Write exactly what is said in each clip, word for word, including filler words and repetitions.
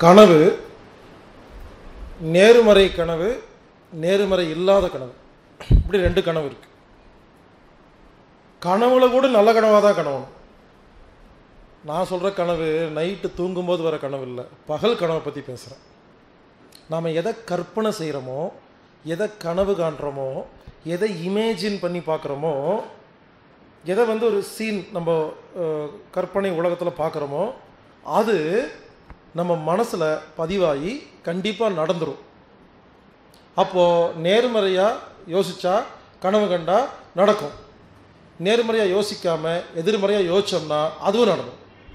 கனவு, நேர்மறை கனவு, நேர்மறை இல்லாத கனவு, இப்படி ரெண்டு கனவு இருக்கு. கனவுல கூட நல்ல கனவாக தான் கனவு. நான் சொல்கிற கனவு நைட்டு தூங்கும்போது வர கனவு இல்லை, பகல் கனவை பற்றி பேசுகிறேன். நாம் எதை கற்பனை செய்கிறோமோ, எதை கனவு காண்றோமோ, எதை இமேஜின் பண்ணி பார்க்குறோமோ, எதை வந்து ஒரு சீன் நம்ம கற்பனை உலகத்தில் பார்க்குறோமோ, அது நம்ம மனசில் பதிவாகி கண்டிப்பாக நடந்துடும். அப்போது நேர்மறையாக யோசித்தா கனவு கண்டா நடக்கும், நேர்மறையாக யோசிக்காமல் எதிர்மறையாக யோசித்தோம்னா அதுவும் நடக்கும்.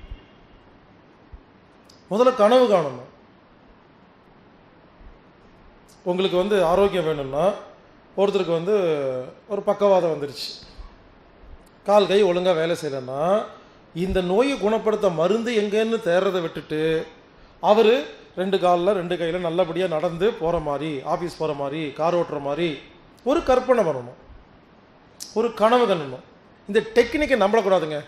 முதல்ல கனவு காணணும். உங்களுக்கு வந்து ஆரோக்கியம் வேணும்னா, ஒருத்தருக்கு வந்து ஒரு பக்கவாதம் வந்துருச்சு, கால் கை ஒழுங்காக வேலை செய்யலைன்னா, இந்த நோயை குணப்படுத்த மருந்து எங்கேன்னு தேடுறதை விட்டுட்டு அவர் ரெண்டு காலில் ரெண்டு கையில் நல்லபடியாக நடந்து போகிற மாதிரி, ஆஃபீஸ் போகிற மாதிரி, கார் ஓட்டுற மாதிரி ஒரு கற்பனை பண்ணணும், ஒரு கனவு கண்ணணும். இந்த டெக்னிக்கை நம்பக்கூடாதுங்க.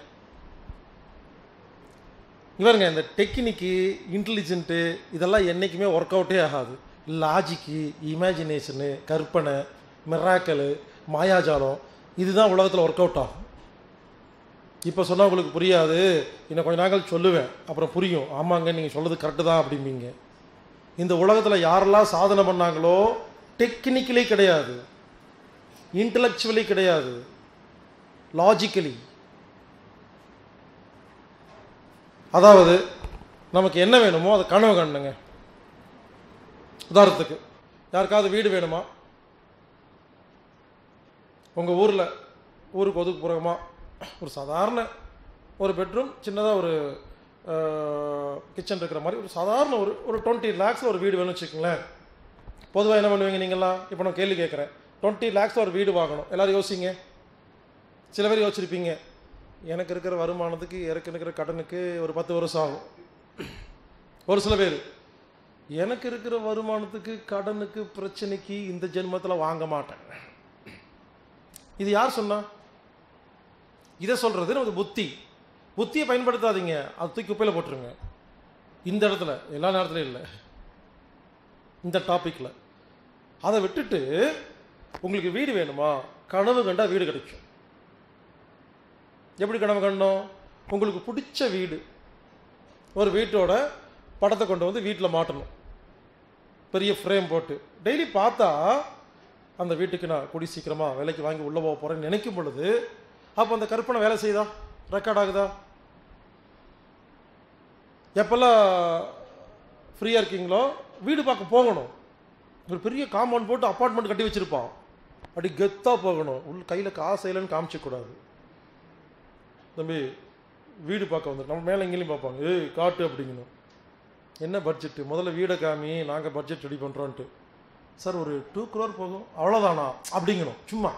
இவருங்க இந்த டெக்னிக்கு, இன்டெலிஜென்ட்டு இதெல்லாம் என்றைக்குமே ஒர்க் அவுட்டே ஆகாது. லாஜிக்கு, இமேஜினேஷனு, கற்பனை, மிராக்கலு, மாயாஜாலம், இதுதான் உலகத்தில் ஒர்க் அவுட் ஆகும். இப்போ சொன்னால் உங்களுக்கு புரியாது, இன்னும் கொஞ்ச நாங்கள் சொல்லுவேன், அப்புறம் புரியும். ஆமாங்க நீங்கள் சொல்கிறது கரெக்டு தான் அப்படிம்பீங்க. இந்த உலகத்தில் யாரெல்லாம் சாதனை பண்ணாங்களோ டெக்னிக்கலி கிடையாது, இன்டலெக்சுவலி கிடையாது, லாஜிக்கலி. அதாவது நமக்கு என்ன வேணுமோ அதை கனவு காணுங்க. உதாரணத்துக்கு யாருக்காவது வீடு வேணுமா, உங்கள் ஊரில் ஊருக்கு ஒதுக்குப்புறமா ஒரு சாதாரண ஒரு பெட்ரூம், சின்னதாக ஒரு கிச்சன் இருக்கிற மாதிரி ஒரு சாதாரண ஒரு ஒரு டுவெண்ட்டி லேக்ஸில் ஒரு வீடு வேணும்னு வச்சுக்கோங்களேன். பொதுவாக என்ன பண்ணுவீங்க நீங்கள்லாம்? இப்போ நான் கேள்வி கேட்குறேன், டுவெண்ட்டி லேக்ஸில் ஒரு வீடு வாங்கணும், எல்லோரும் யோசிங்க. சில பேர் யோசிச்சிருப்பீங்க, எனக்கு இருக்கிற வருமானத்துக்கு எனக்கு இருக்கிற கடனுக்கு ஒரு பத்து வருஷம் ஆகும். ஒரு சில பேர், எனக்கு இருக்கிற வருமானத்துக்கு கடனுக்கு பிரச்சனைக்கு இந்த ஜென்மத்தில் வாங்க மாட்டேன். இது யார் சொன்னா? இதை சொல்கிறது நமது புத்தி. புத்தியை பயன்படுத்தாதீங்க, அது தூக்கி குப்பையில் போட்டுருங்க. இந்த இடத்துல, எல்லா நேரத்துலையும் இல்லை, இந்த டாப்பிக்கில். அதை விட்டுட்டு உங்களுக்கு வீடு வேணுமா, கனவு கண்டா வீடு கிடைக்கும். எப்படி கனவு கண்டோம்? உங்களுக்கு பிடிச்ச வீடு, ஒரு வீட்டோட படத்தை கொண்டு வந்து வீட்டில் மாட்டணும், பெரிய ஃப்ரேம் போட்டு. டெய்லி பார்த்தா அந்த வீட்டுக்கு நான் கூடி சீக்கிரமாக விலைக்கு வாங்கி உள்ளே போக போகிறேன்னு நினைக்கும் பொழுது, அப்போ அந்த கற்பனை வேலை செய்யுதா, ரெக்கார்ட் ஆகுதா? எப்பெல்லாம் ஃப்ரீயாக இருக்கீங்களோ வீடு பார்க்க போகணும். ஒரு பெரிய காம்பவுண்ட் போட்டு அப்பார்ட்மெண்ட் கட்டி வச்சுருப்பான், அப்படி கெத்தாக போகணும். உள்ள கையில் காசு இல்லைன்னு காமிச்சிக்கூடாது. தம்பி வீடு பார்க்க வந்துடும், நம்ம மேலே எங்கேயும் பார்ப்பாங்க, ஏய் காட்டு அப்படிங்கணும். என்ன பட்ஜெட்டு, முதல்ல வீடை காமி, நாங்கள் பட்ஜெட் ரெடி பண்ணுறோன்ட்டு. சார் ஒரு டூ க்ரோர் போகும், அவ்வளோதானா அப்படிங்கணும். சும்மா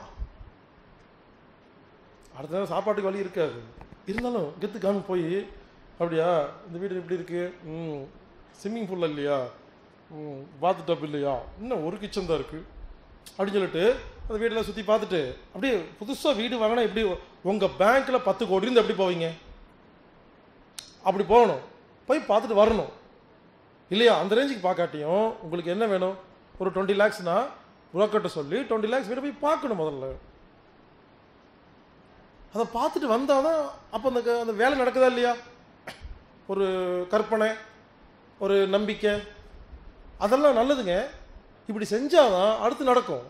அடுத்த நேரம் சாப்பாட்டுக்கு வழி இருக்காது, இருந்தாலும் கெத்து காமி போய், அப்படியா இந்த வீடு எப்படி இருக்குது, ம் ஸ்விம்மிங் பூல் இல்லையா, ம் பாத் டப் இல்லையா, இன்னும் ஒரு கிச்சன் தான் இருக்குது அப்படின்னு சொல்லிட்டு அந்த வீடெல்லாம் சுற்றி பார்த்துட்டு, அப்படியே புதுசாக வீடு வாங்கினா எப்படி உங்கள் பேங்க்கில் பத்து கோடி இருந்து எப்படி போவீங்க? அப்படி போகணும், போய் பார்த்துட்டு வரணும் இல்லையா? அந்த ரேஞ்சுக்கு பார்க்காட்டியும் உங்களுக்கு என்ன வேணும், ஒரு டுவெண்ட்டி லேக்ஸ்னா புரோக்கர்ட்ட சொல்லி டுவெண்ட்டி லேக்ஸ் வீட்டை போய் பார்க்கணும் முதல்ல. அதை பார்த்துட்டு வந்தால் தான் அப்போ அந்த அந்த வேலை நடக்குதா இல்லையா? ஒரு கற்பனை, ஒரு நம்பிக்கை, அதெல்லாம் நல்லதுங்க. இப்படி செஞ்சால் தான் அடுத்து நடக்கும்.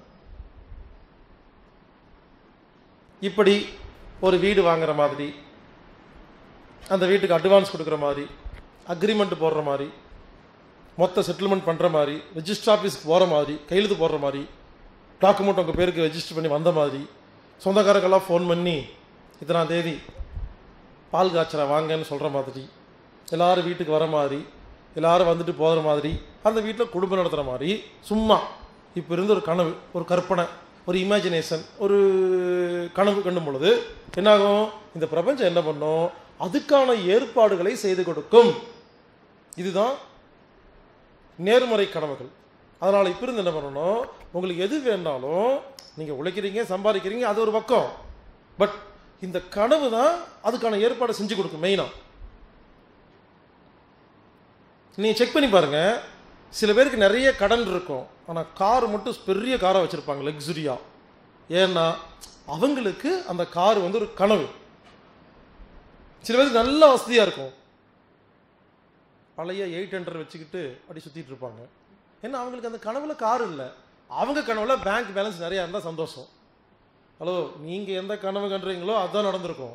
இப்படி ஒரு வீடு வாங்குற மாதிரி, அந்த வீட்டுக்கு அட்வான்ஸ் கொடுக்குற மாதிரி, அக்ரிமெண்ட் போடுற மாதிரி, மொத்த செட்டில்மெண்ட் பண்ணுற மாதிரி, ரெஜிஸ்டர் ஆஃபீஸ்க்கு போகிற மாதிரி, கையெழுத்து போடுற மாதிரி, டாக்குமெண்ட் உங்கள் பேருக்கு ரெஜிஸ்டர் பண்ணி வந்த மாதிரி, சொந்தக்காரங்கெல்லாம் ஃபோன் பண்ணி இத்தனாம் தேதி பால் காய்ச்சலை வாங்கன்னு சொல்கிற மாதிரி, எல்லோரும் வீட்டுக்கு வர மாதிரி, எல்லோரும் வந்துட்டு போகிற மாதிரி, அந்த வீட்டில் குடும்பம் நடத்துகிற மாதிரி, சும்மா இப்போ இருந்து ஒரு கனவு, ஒரு கற்பனை, ஒரு இமேஜினேஷன், ஒரு கனவு கண்டும் பொழுது என்னாகும்? இந்த பிரபஞ்சம் என்ன பண்ணும்? அதுக்கான ஏற்பாடுகளை செய்து கொடுக்கும். இதுதான் நேர்மறை கனவுகள். அதனால் இப்போ இருந்து என்ன பண்ணணும், உங்களுக்கு எது வேண்டாலும் நீங்கள் உழைக்கிறீங்க, சம்பாதிக்கிறீங்க, அது ஒரு பக்கம். பட் இந்த கனவு தான் அதுக்கான ஏற்பாடு செஞ்சு கொடுக்கும். மெயினாக நீங்கள் செக் பண்ணி பாருங்கள், சில பேருக்கு நிறைய கடன் இருக்கும், ஆனால் கார் மட்டும் பெரிய காராக வச்சுருப்பாங்க லக்ஸுரியாக. ஏன்னா அவங்களுக்கு அந்த கார் வந்து ஒரு கனவு. சில பேருக்கு நல்ல வசதியாக இருக்கும், பழைய எயிட் ஹண்ட்ரட் வச்சுக்கிட்டு அப்படி சுற்றிட்டு இருப்பாங்க. ஏன்னா அவங்களுக்கு அந்த கனவுல கார் இல்லை, அவங்க கனவுல பேங்க் பேலன்ஸ் நிறையா இருந்தால் சந்தோஷம். ஹலோ, நீங்கள் எந்த கனவு கண்டுறீங்களோ அதுதான் நடந்திருக்கும்.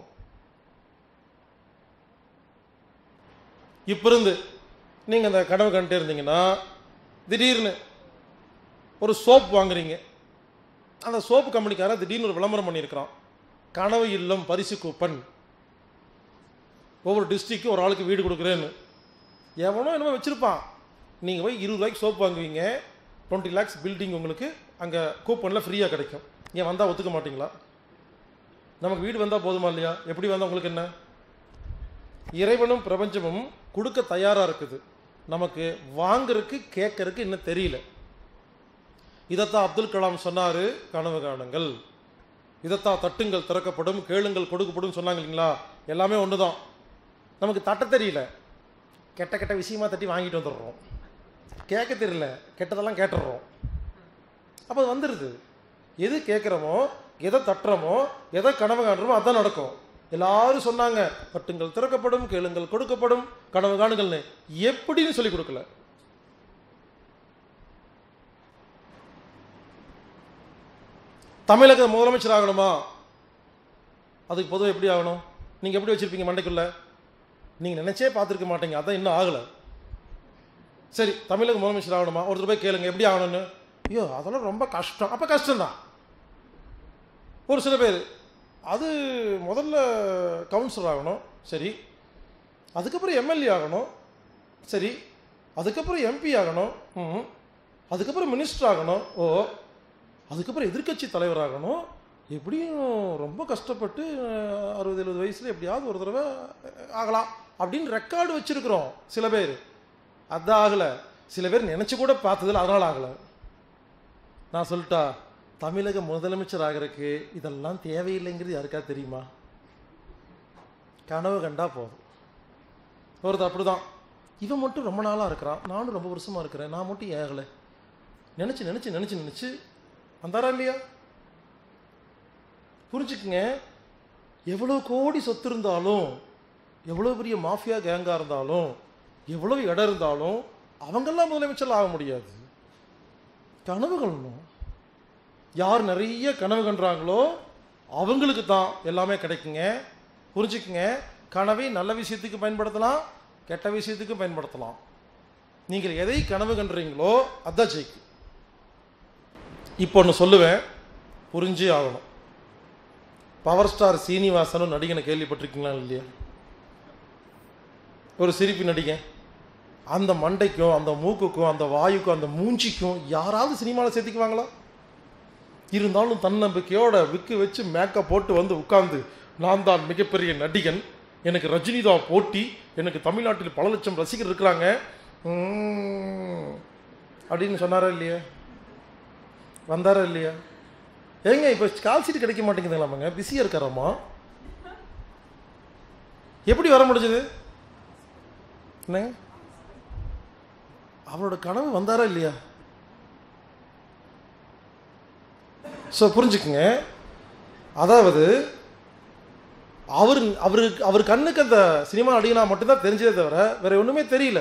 இப்போ இருந்து நீங்கள் அந்த கனவு கண்டுட்டே இருந்தீங்கன்னா திடீர்னு ஒரு சோப் வாங்குறீங்க, அந்த சோப்பு கம்பெனிக்காரன் திடீர்னு ஒரு விளம்பரம் பண்ணியிருக்கிறான், கனவு இல்லம் பரிசு கூப்பன், ஒவ்வொரு டிஸ்ட்ரிக்டும் ஒரு ஆளுக்கு வீடு கொடுக்குறேன்னு. எவனோ என்னமோ வச்சுருப்பான். நீங்கள் போய் இருபது ரூபாய்க்கு சோப்பு வாங்குவீங்க, டுவெண்ட்டி லேக்ஸ் பில்டிங் உங்களுக்கு அங்கே கூப்பனில் ஃப்ரீயாக கிடைக்கும். ஏன் வந்தால் ஒத்துக்க மாட்டிங்களா? நமக்கு வீடு வந்தால் போதுமா இல்லையா? எப்படி வந்தால் உங்களுக்கு என்ன? இறைவனும் பிரபஞ்சமும் கொடுக்க தயாராக இருக்குது, நமக்கு வாங்கிறதுக்கு கேட்கறதுக்கு இன்னும் தெரியல. இதைத்தான் அப்துல் கலாம் சொன்னார், கனவு காணுங்கள். இதைத்தான் தட்டுங்கள் திறக்கப்படும், கேளுங்கள் கொடுக்கப்படும் சொன்னாங்க இல்லைங்களா? எல்லாமே ஒன்று தான். நமக்கு தட்ட தெரியல, கெட்ட கெட்ட விஷயமா தட்டி வாங்கிட்டு வந்துடுறோம். கேட்க தெரியல, கெட்டதெல்லாம் கேட்டுடுறோம். அப்போ அது வந்துடுது. எது கேட்குறோமோ, எதை தட்டுறோமோ, எதை கனவு காணுறோமோ அதுதான் நடக்கும். எல்லாரும் சொன்னாங்க தட்டுங்கள் திறக்கப்படும், கேளுங்கள் கொடுக்கப்படும், கனவு காணுங்கள்னு. எப்படின்னு சொல்லி கொடுக்கல. தமிழக முதலமைச்சர் ஆகணுமா? அதுக்கு பொதுவாக எப்படி ஆகணும்? நீங்கள் எப்படி வச்சுருப்பீங்க மண்டைக்குள்ள? நீங்கள் நினச்சே பார்த்துருக்க மாட்டீங்க, அதான் இன்னும் ஆகலை. சரி, தமிழக முதலமைச்சர் ஆகணுமா? ஒருத்தர் போய் கேளுங்க எப்படி ஆகணும்னு. ஐயோ அதெல்லாம் ரொம்ப கஷ்டம். அப்போ கஷ்டம்தான். ஒரு சில பேர் அது முதல்ல கவுன்சிலர் ஆகணும், சரி, அதுக்கப்புறம் எம்எல்ஏ ஆகணும், சரி, அதுக்கப்புறம் எம்பி ஆகணும், ம், அதுக்கப்புறம் மினிஸ்டர் ஆகணும், ஓ, அதுக்கப்புறம் எதிர்க்கட்சி தலைவர் ஆகணும். எப்படியும் ரொம்ப கஷ்டப்பட்டு அறுபது எழுபது வயசில் எப்படியாவது ஒரு தடவை ஆகலாம் அப்படின்னு ரெக்கார்டு வச்சுருக்குறோம் சில பேர். அதான் ஆகலை. சில பேர் நினச்சி கூட பார்த்ததில்ல, அதனால் ஆகலை. நான் சொல்லிட்டா, தமிழக முதலமைச்சர் ஆகிறதுக்கு இதெல்லாம் தேவையில்லைங்கிறது யாருக்கா தெரியுமா? கனவு கண்டா போதும். ஒருத்தர் அப்படி தான், இவன் மட்டும் ரொம்ப நாளாக இருக்கிறான், நானும் ரொம்ப வருஷமாக இருக்கிறேன், நான் மட்டும் ஏகலை. நினச்சி நினச்சி நினச்சி நினச்சி வந்தாரா இல்லையா? புரிஞ்சுக்குங்க, எவ்வளோ கோடி சொத்து இருந்தாலும், எவ்வளோ பெரிய மாஃபியா கேங்காக இருந்தாலும், எவ்வளோ இடம் இருந்தாலும் அவங்கெல்லாம் முதலமைச்சர் ஆக முடியாது. கனவு கண்டணும். யார் நிறைய கனவு கண்டுறாங்களோ அவங்களுக்கு தான் எல்லாமே கிடைக்குங்க. புரிஞ்சுக்குங்க, கனவை நல்ல விஷயத்துக்கு பயன்படுத்தலாம், கெட்ட விஷயத்துக்கு பயன்படுத்தலாம். நீங்கள் எதை கனவு கண்டுறீங்களோ அதான் ஜெயிக்கும். இப்போ ஒன்று சொல்லுவேன், புரிஞ்சே ஆகணும். பவர் ஸ்டார் சீனிவாசனும் நடிகனை கேள்விப்பட்டிருக்கீங்களா இல்லையா? ஒரு சிரிப்பு நடிகன். அந்த மண்டைக்கும் அந்த மூக்குக்கும் அந்த வாயுக்கும் அந்த மூஞ்சிக்கும் யாராவது சினிமாவில் சேர்த்துக்குவாங்களா? இருந்தாலும் தன்னம்பிக்கையோட விக்கு வச்சு மேக்கப் போட்டு வந்து உட்கார்ந்து, நான் தான் மிகப்பெரிய நடிகன், எனக்கு ரஜினி தான் போட்டி, எனக்கு தமிழ்நாட்டில் பல லட்சம் ரசிகர் இருக்கிறாங்க அப்படின்னு சொன்னாரா இல்லையா? வந்தாரா இல்லையா? ஏங்க இப்போ கால் சீட்டு கிடைக்க மாட்டேங்குதுங்களாமாங்க, பிஸியாக இருக்காராம்மா. எப்படி வர முடிஞ்சது? என்ன அவரோட கனவு வந்தாரா இல்லையா? ஸோ புரிஞ்சுக்குங்க, அதாவது அவர் அவருக்கு அவர் கண்ணுக்கு அந்த சினிமா நடிகனா மட்டும்தான் தெரிஞ்சதே தவிர வேற ஒன்றுமே தெரியல.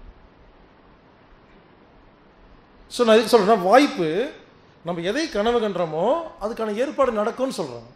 ஸோ நான் எதுக்கு சொல்கிறேன்னா, வாய்ப்பு நம்ம எதை கனவு கண்டுறோமோ அதுக்கான ஏற்பாடு நடக்கும்னு சொல்கிறோம்.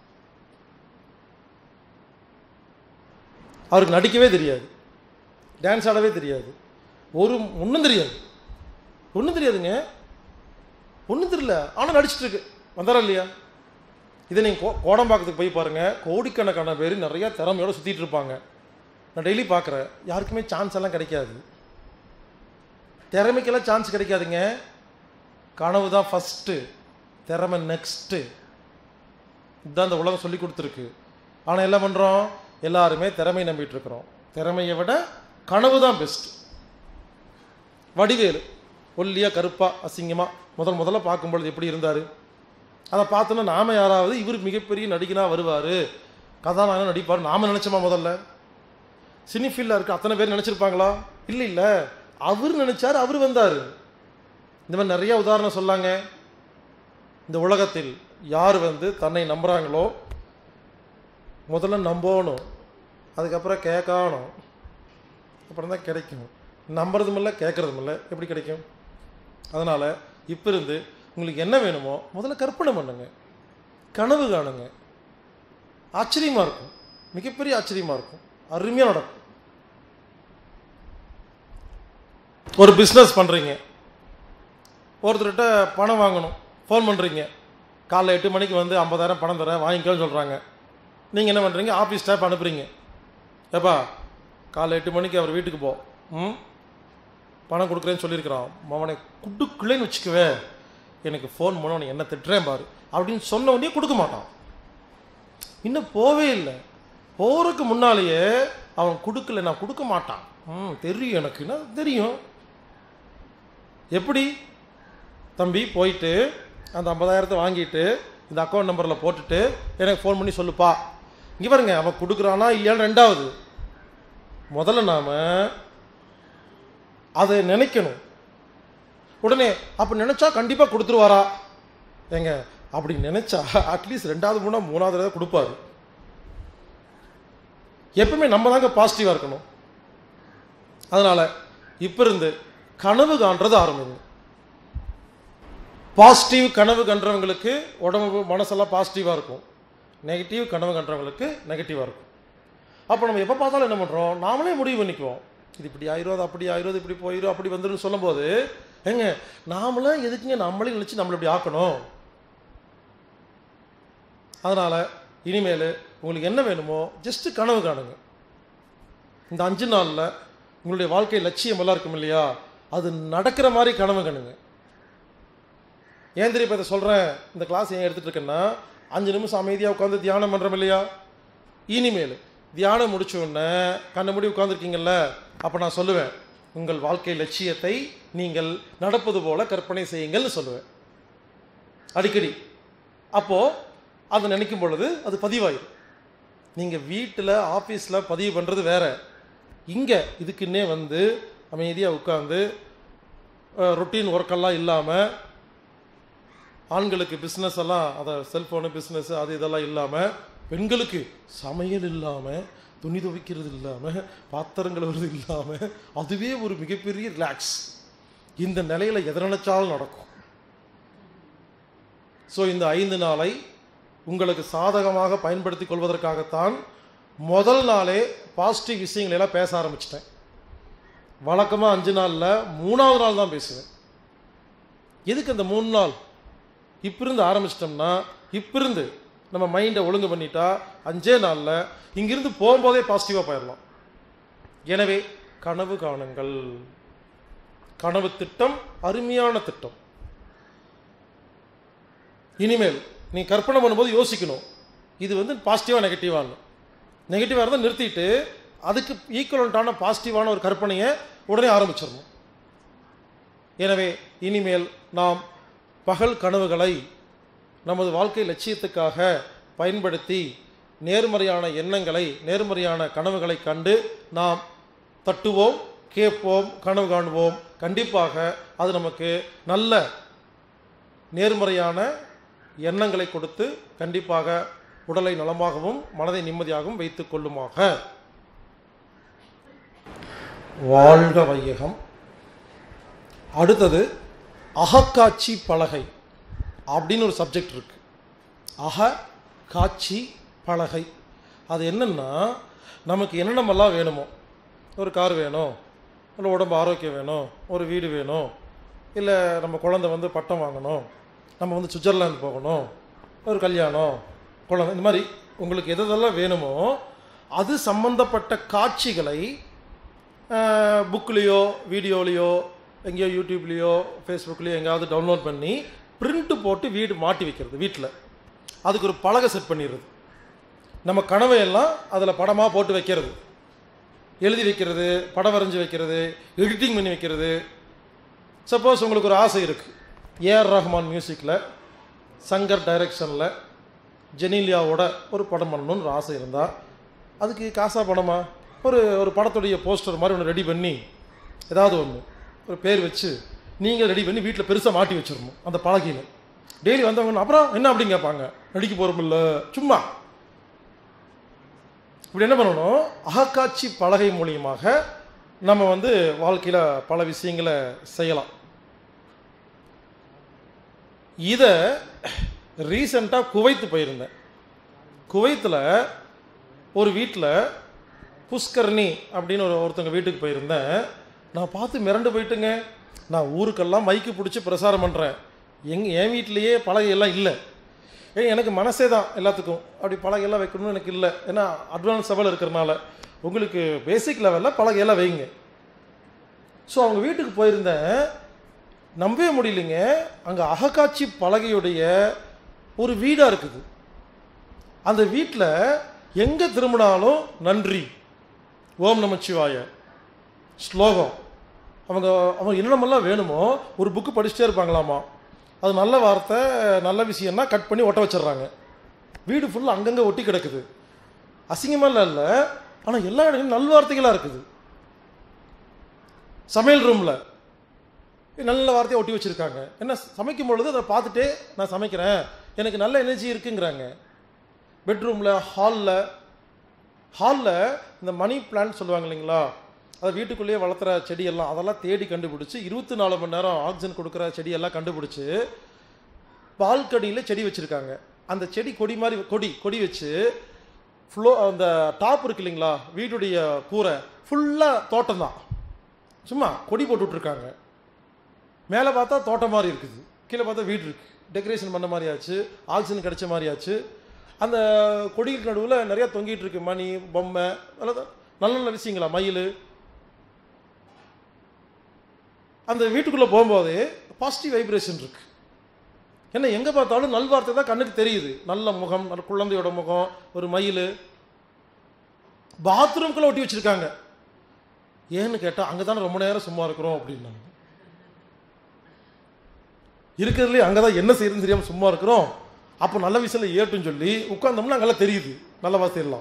அவருக்கு நடிக்கவே தெரியாது, டான்ஸ் ஆடவே தெரியாது, ஒரு ஒன்றும் தெரியாது, ஒன்றும் தெரியாதுங்க, ஒன்றும் தெரியல, ஆனால் நடிச்சிட்டு இருக்கு. வந்தாரா இல்லையா? இதை நீங்கள் கோ கோடம்பாக்கத்துக்கு போய் பாருங்கள், கோடிக்கணக்கான பேர் நிறையா திறமையோடு சுற்றிட்டு இருப்பாங்க. நான் டெய்லி பார்க்குறேன், யாருக்குமே சான்ஸ் எல்லாம் கிடைக்காது, திறமைக்கெல்லாம் சான்ஸ் கிடைக்காதுங்க. கனவு தான் ஃபஸ்ட்டு, திறமை நெக்ஸ்ட்டு. இதுதான் இந்த உலகம் சொல்லி கொடுத்துருக்கு. ஆனால் என்ன பண்ணுறோம்? எல்லாருமே திறமை நம்பிட்டு இருக்கிறோம். திறமையை விட கனவு தான் பெஸ்ட். வடிவேலு ஒல்லியாக கருப்பாக அசிங்கமாக முதல் முதல்ல பார்க்கும்பொழுது எப்படி இருந்தார்? அதை பார்த்தோன்னா நாம் யாராவது இவர் மிகப்பெரிய நடிகனாக வருவார், கதாநாயகன் நடிப்பார் நாம் நினச்சோமா? முதல்ல சினி ஃபீல்டில் இருக்க அத்தனை பேர் நினச்சிருப்பாங்களா? இல்லை இல்லை, அவர் நினைச்சார், அவர் வந்தார். இந்த மாதிரி நிறைய உதாரணம் சொல்லாங்க. இந்த உலகத்தில் யார் வந்து தன்னை நம்புகிறாங்களோ முதல்ல நம்பணும், அதுக்கப்புறம் கேட்கணும், அப்புறம் தான் கிடைக்கும். நம்புறதும் இல்லை கேட்குறதும் இல்லை, எப்படி கிடைக்கும்? அதனால் இப்போ இருந்து உங்களுக்கு என்ன வேணுமோ முதல்ல கற்பனை பண்ணுங்க, கனவு காணுங்க. ஆச்சரியமாக இருக்கும், மிகப்பெரிய ஆச்சரியமாக இருக்கும், அருமையாக நடக்கும். ஒரு பிஸ்னஸ் பண்ணுறீங்க, ஒருத்தர்கிட்ட பணம் வாங்கணும், ஃபோன் பண்ணுறீங்க, காலைல எட்டு மணிக்கு வந்து ஐம்பதாயிரம் பணம் தரேன் வாங்கிக்கோன்னு சொல்கிறாங்க. நீங்கள் என்ன பண்ணுறீங்க? ஆஃபீஸ் ஸ்டாஃப் அனுப்புகிறீங்க, ஏப்பா காலைல எட்டு மணிக்கு அவர் வீட்டுக்கு போ, ம் பணம் கொடுக்குறேன்னு சொல்லியிருக்கிறான், அவனை குடுக்கலன்னு வச்சுக்குவே, எனக்கு ஃபோன் பண்ண அவனை என்ன திட்டுறேன் பாரு அப்படின்னு சொன்ன உடனே கொடுக்க மாட்டான். இன்னும் போவே இல்லை, போகிறதுக்கு முன்னாலேயே அவன் கொடுக்கல, நான் கொடுக்க மாட்டான், ம் தெரியும் எனக்குன்னா தெரியும். எப்படி? தம்பி போயிட்டு அந்த ஐம்பதாயிரத்தை வாங்கிட்டு இந்த அக்கௌண்ட் நம்பரில் போட்டுட்டு எனக்கு ஃபோன் பண்ணி சொல்லுப்பா. இங்கே பாருங்க, அவன் கொடுக்குறானா இல்லையான்னு ரெண்டாவது, முதல்ல நாம் அதை நினைக்கணும். உடனே அப்போ நினச்சா கண்டிப்பாக கொடுத்துருவாரா? ஏங்க அப்படி நினச்சா அட்லீஸ்ட் ரெண்டாவது மூணா மூணாவது தடவை கொடுப்பாரு. எப்பவுமே நம்ம தாங்க பாசிட்டிவாக இருக்கணும். அதனால் இப்போ இருந்து கனவு காண்றது ஆரம்பிங்க. பாசிட்டிவ் கனவு கன்றவங்களுக்கு உடம்பு மனசெல்லாம் பாசிட்டிவாக இருக்கும், நெகட்டிவ் கனவு கன்றவங்களுக்கு நெகட்டிவாக இருக்கும். அப்போ நம்ம எப்போ பார்த்தாலும் என்ன பண்ணுறோம்? நாமளே முடிவு பண்ணிக்குவோம், இது இப்படி ஆயிரும், அது அப்படி ஆயிரும், இப்படி போயிடும், அப்படி வந்துடும் சொல்லும் போது ஏங்க நாமளே எதுக்குங்க நம்மளே நினச்சி நம்மளை இப்படி ஆக்கணும்? அதனால் இனிமேல் உங்களுக்கு என்ன வேணுமோ ஜஸ்ட்டு கனவு காணுங்க. இந்த அஞ்சு நாளில் உங்களுடைய வாழ்க்கை லட்சியம் எல்லாம் இருக்கும் இல்லையா, அது நடக்கிற மாதிரி கனவு காணுங்க. ஏன் தெரியும் இப்போ இதை சொல்கிறேன்? இந்த கிளாஸ் ஏன் எடுத்துகிட்டு இருக்கேன்னா, அஞ்சு நிமிஷம் அமைதியாக உட்காந்து தியானம் பண்ணுறோம் இல்லையா, இனிமேல் தியானம் முடிச்ச உடனே கண்ண மூடி உட்காந்துருக்கீங்கல்ல, அப்போ நான் சொல்லுவேன், உங்கள் வாழ்க்கை லட்சியத்தை நீங்கள் நடப்பது போல கற்பனை செய்யுங்கள்னு சொல்லுவேன் அடிக்கடி. அப்போது அதை நினைக்கும் பொழுது அது பதிவாயிடும். நீங்கள் வீட்டில் ஆஃபீஸில் பதிவு பண்ணுறது வேறு, இங்கே இதுக்குன்னே வந்து அமைதியாக உட்காந்து ரொட்டீன் ஒர்க்கெல்லாம் இல்லாமல், ஆண்களுக்கு பிஸ்னஸ் எல்லாம் அதை செல்ஃபோனு பிஸ்னஸ் அது இதெல்லாம் இல்லாமல், பெண்களுக்கு சமையல் இல்லாமல், துணி துவைக்கிறது இல்லாமல், பாத்திரம் கழுவுறது இல்லாமல், அதுவே ஒரு மிகப்பெரிய ரிலாக்ஸ். இந்த நிலையில் எதை நினைச்சாலும் நடக்கும். ஸோ இந்த ஐந்து நாளை உங்களுக்கு சாதகமாக பயன்படுத்தி கொள்வதற்காகத்தான் முதல் நாளே பாசிட்டிவ் விஷயங்களெல்லாம் பேச ஆரம்பிச்சிட்டேன். வழக்கமாக அஞ்சு நாளில் மூணாவது நாள் தான் பேசுவேன். எதுக்கு அந்த மூணு நாள்? இப்போ இருந்து ஆரம்பிச்சிட்டோம்னா, இப்போ இருந்து நம்ம மைண்டை ஒழுங்கு பண்ணிட்டா அஞ்சே நாளில் இங்கிருந்து போகும்போதே பாசிட்டிவாக போயிடலாம். எனவே கனவு காணுங்கள். கனவு திட்டம் அருமையான திட்டம். இனிமேல் நீ கற்பனை பண்ணும்போது யோசிக்கணும், இது வந்து பாசிட்டிவாக நெகட்டிவானு. நெகட்டிவாக இருந்தால் நிறுத்திட்டு அதுக்கு ஈக்குவலண்ட்டான பாசிட்டிவான ஒரு கற்பனையை உடனே ஆரம்பிச்சிடணும். எனவே இனிமேல் நாம் பகல் கனவுகளை நமது வாழ்க்கை லட்சியத்துக்காக பயன்படுத்தி நேர்மறையான எண்ணங்களை, நேர்மறையான கனவுகளை கண்டு நாம் தட்டுவோம், கேட்போம், கனவு காணுவோம். கண்டிப்பாக அது நமக்கு நல்ல நேர்மறையான எண்ணங்களை கொடுத்து கண்டிப்பாக உடலை நலமாகவும் மனதை நிம்மதியாகவும் வைத்துக் கொள்ளுமாக. வாழ்க வையகம். அடுத்தது அகக்காட்சி பலகை அப்படின்னு ஒரு சப்ஜெக்ட் இருக்கு. அக காட்சி பலகை அது என்னன்னா, நமக்கு என்னென்னமெல்லாம் வேணுமோ, ஒரு கார் வேணும், இல்லை உடம்பு ஆரோக்கியம் வேணும், ஒரு வீடு வேணும், இல்லை நம்ம குழந்தை வந்து பட்டம் வாங்கணும், நம்ம வந்து சுவிட்சர்லாந்து போகணும், ஒரு கல்யாணம், குழந்தை, இந்த மாதிரி உங்களுக்கு எதெல்லாம் வேணுமோ அது சம்பந்தப்பட்ட காட்சிகளை புக்லேயோ வீடியோலேயோ எங்கேயோ யூடியூப்லேயோ ஃபேஸ்புக்லேயோ எங்கேயாவது டவுன்லோட் பண்ணி பிரிண்ட்டு போட்டு வீடு மாட்டி வைக்கிறது. வீட்டில் அதுக்கு ஒரு பலகை செட் பண்ணிடுறது. நம்ம கனவையெல்லாம் அதில் படமாக போட்டு வைக்கிறது, எழுதி வைக்கிறது, படம் வரைஞ்சி வைக்கிறது, எடிட்டிங் பண்ணி வைக்கிறது. சப்போஸ் உங்களுக்கு ஒரு ஆசை இருக்குது, ஏஆர் ரஹ்மான் மியூசிக்கில், சங்கர் டைரக்ஷனில், ஜெனிலியாவோட ஒரு படம் பண்ணணுன்னு ஒரு ஆசை இருந்தால், அதுக்கு காசா பணமா ஒரு ஒரு படத்துடைய போஸ்டர் மாதிரி ஒன்று ரெடி பண்ணி ஏதாவது ஒன்று ஒரு பேர் வச்சு நீங்கள் ரெடி பண்ணி வீட்டில் பெருசாக மாட்டி வச்சிடணும் அந்த பலகையில். டெய்லி வந்தவங்க அப்புறம் என்ன அப்படின்னு கேட்பாங்க, நடிக்க போகிறோமில்ல சும்மா. இப்படி என்ன பண்ணணும், அகக்காட்சி பலகை மூலியமாக நம்ம வந்து வாழ்க்கையில் பல விஷயங்களை செய்யலாம். இதை ரீசெண்டாக குவைத்து போயிருந்தேன். குவைத்தில் ஒரு வீட்டில் புஷ்கர்ணி அப்படின்னு ஒரு ஒருத்தங்க வீட்டுக்கு போயிருந்தேன். நான் பார்த்து மிரண்டு போயிட்டுங்க. நான் ஊருக்கெல்லாம் மைக்கு பிடிச்சி பிரசாரம் பண்ணுறேன், எங் என் வீட்லேயே பலகையெல்லாம் இல்லை. ஏன் எனக்கு மனசே தான் எல்லாத்துக்கும் அப்படி பலகையெல்லாம் வைக்கணும்னு எனக்கு இல்லை. ஏன்னா அட்வான்ஸ் லெவல் இருக்கிறனால உங்களுக்கு பேசிக் லெவலில் பலகையெல்லாம் வைங்க. ஸோ அவங்க வீட்டுக்கு போயிருந்தேன், நம்பவே முடியலைங்க. அங்கே அகக்காட்சி பலகையுடைய ஒரு வீடாக இருக்குது. அந்த வீட்டில் எங்கே திரும்பினாலும் நன்றி, ஓம் நமச்சிவாய ஸ்லோகம். அவங்க அவங்க என்னென்னமெல்லாம் வேணுமோ ஒரு புக்கு படிச்சுட்டே இருப்பாங்களாமா. அது நல்ல வார்த்தை நல்ல விஷயம்னா கட் பண்ணி ஒட்ட வச்சிடுறாங்க. வீடு ஃபுல்லாக அங்கங்கே ஒட்டி கிடக்குது. அசிங்கமெல்லாம் இல்லை, ஆனால் எல்லா இடங்களும் நல்வார்த்தைகளாக இருக்குது. சமையல் ரூமில் நல்ல வார்த்தையை ஒட்டி வச்சுருக்காங்க. என்ன சமைக்கும் பொழுது அதை பார்த்துட்டே நான் சமைக்கிறேன், எனக்கு நல்ல எனர்ஜி இருக்குங்கிறாங்க. பெட்ரூமில், ஹாலில் ஹாலில் இந்த மணி பிளான்ட் சொல்லுவாங்க இல்லைங்களா, அதை வீட்டுக்குள்ளேயே வளர்த்துற செடியெல்லாம் அதெல்லாம் தேடி கண்டுபிடிச்சி இருபத்தி நாலு மணி நேரம் ஆக்சிஜன் கொடுக்குற செடியெல்லாம் கண்டுபிடிச்சி பால்கனியில் செடி வச்சுருக்காங்க. அந்த செடி கொடி மாதிரி கொடி கொடி வச்சு ஃப்ளோ அந்த டாப் இருக்கு இல்லைங்களா, வீட்டுடைய கூரை ஃபுல்லாக தோட்டம் தான், சும்மா கொடி போட்டு விட்ருக்காங்க. மேலே பார்த்தா தோட்டம் மாதிரி இருக்குது, கீழே பார்த்தா வீடு இருக்குது. டெக்கரேஷன் பண்ண மாதிரி ஆச்சு, ஆக்சிஜன் கிடைச்ச மாதிரி ஆச்சு. அந்த கொடிகளுக்கு நடுவில் நிறையா தொங்கிட்டு இருக்கு, மணி பொம்மை, நல்ல நல்ல விஷயங்களா, மயில். அந்த வீட்டுக்குள்ளே போகும்போது பாசிட்டிவ் வைப்ரேஷன் இருக்கு. ஏன்னா எங்கே பார்த்தாலும் நல்வார்த்தை தான் கண்ணுக்கு தெரியுது. நல்ல முகம், நல்ல குழந்தையோட முகம், ஒரு மயில். பாத்ரூம்குள்ளே ஒட்டி வச்சுருக்காங்க. ஏன்னு கேட்டால் அங்கே தானே ரொம்ப நேரம் சும்மா இருக்கிறோம் அப்படின்னாங்க. இருக்கிறதுலே அங்கே தான் என்ன செய்யறதுன்னு தெரியாமல் சும்மா இருக்கிறோம். அப்போ நல்ல விஷயம் ஏட்டுன்னு சொல்லி உட்கார்ந்தோம்னா அங்கெல்லாம் தெரியுது நல்ல வார்த்தையெல்லாம்.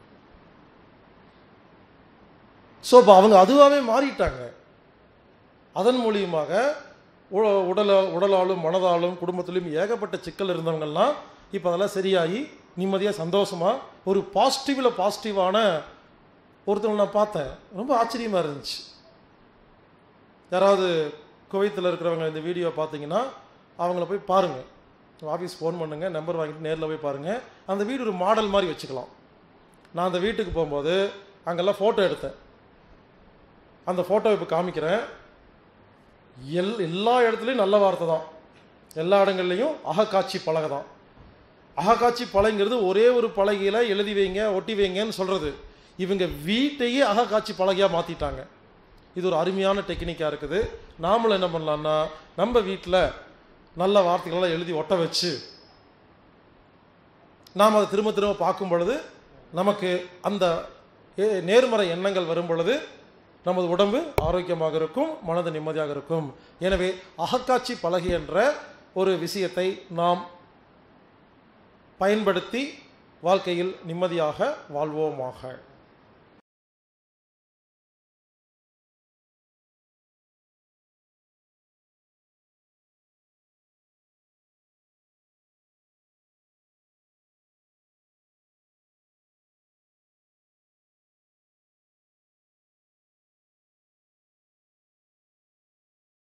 ஸோ இப்போ அவங்க அதுவாகவே மாறிட்டாங்க. அதன் மூலியமாக உடல உடலாலும் மனதாலும் குடும்பத்திலும் ஏகப்பட்ட சிக்கல் இருந்தவங்கெல்லாம் இப்போ அதெல்லாம் சரியாகி நிம்மதியாக சந்தோஷமாக ஒரு பாசிட்டிவில் பாசிட்டிவான ஒருத்தவங்க நான் பார்த்தேன். ரொம்ப ஆச்சரியமாக இருந்துச்சு. யாராவது குவைத்தில் இருக்கிறவங்க இந்த வீடியோ பார்த்தீங்கன்னா அவங்கள போய் பாருங்கள், ஆஃபீஸ் ஃபோன் பண்ணுங்கள், நம்பர் வாங்கிட்டு நேரில் போய் பாருங்கள். அந்த வீடு ஒரு மாடல் மாதிரி வச்சுக்கலாம். நான் அந்த வீட்டுக்கு போகும்போது அங்கெல்லாம் ஃபோட்டோ எடுத்தேன். அந்த ஃபோட்டோ இப்போ காமிக்கிறேன். எல் எல்லா இடத்துலையும் நல்ல வார்த்தை தான், எல்லா இடங்கள்லையும் அகக்காட்சி பலகை தான். அகக்காட்சி பலகைங்கிறது ஒரே ஒரு பலகையில் எழுதி வைங்க ஒட்டி வைங்கன்னு சொல்கிறது. இவங்க வீட்டையே அகக்காட்சி பலகையாக மாற்றிட்டாங்க. இது ஒரு அருமையான டெக்னிக்காக இருக்குது. நாமளும் என்ன பண்ணலான்னா நம்ம வீட்டில் நல்ல வார்த்தைகளெல்லாம் எழுதி ஒட்ட வச்சு நாம் அதை திரும்ப திரும்ப பார்க்கும் பொழுது நமக்கு அந்த நேர்மறை எண்ணங்கள் வரும் பொழுது நமது உடம்பு ஆரோக்கியமாக இருக்கும், மனது நிம்மதியாக இருக்கும். எனவே அகக்காட்சி பலகை என்ற ஒரு விஷயத்தை நாம் பயன்படுத்தி வாழ்க்கையில் நிம்மதியாக வாழ்வோமாக.